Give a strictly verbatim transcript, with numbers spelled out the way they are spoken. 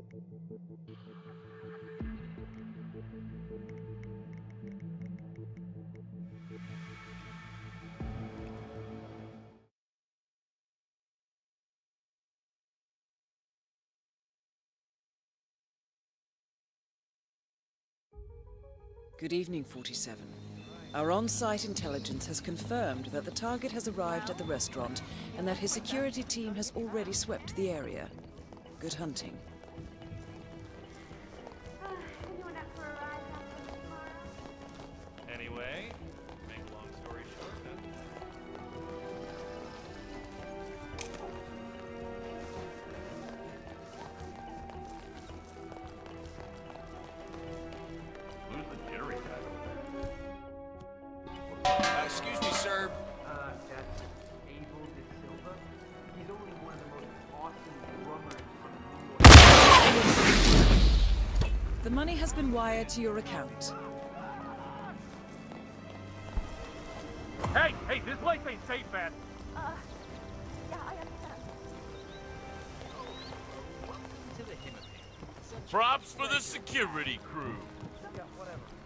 Good evening, forty-seven. Our on-site intelligence has confirmed that the target has arrived at the restaurant and that his security team has already swept the area. Good hunting. Anyway, make a long story short, then. Who's the jittery guy over there? Uh, excuse me, sir. Uh, that's Abel De Silva. He's only one of the most awesome drummers on the New York. The money has been wired to your account. Hey, hey, this place ain't safe, man. Uh, yeah, I understand. Props for the security crew. Yeah, whatever.